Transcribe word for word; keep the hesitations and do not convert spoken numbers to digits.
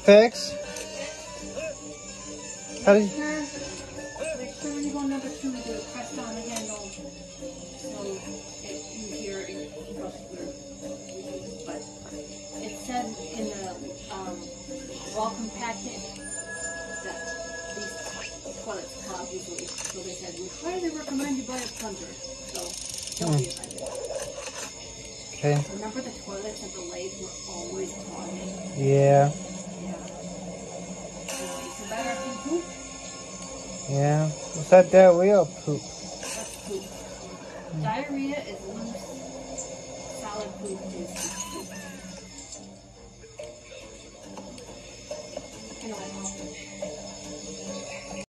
fix? How did you... Make sure when you go number two, to press down the handle so it's easier and faster. But it said in the um, welcome packet that these toilets clog easily. So they said, we highly recommend you buy a plunger. So don't Hmm. be offended. Okay. Remember the toilets at the lake were always clogging? Yeah. Yeah. So it's better if you poop. Yeah. What's that diarrhea or poop? That's poop. Diarrhea is loose. Solid poop is poop.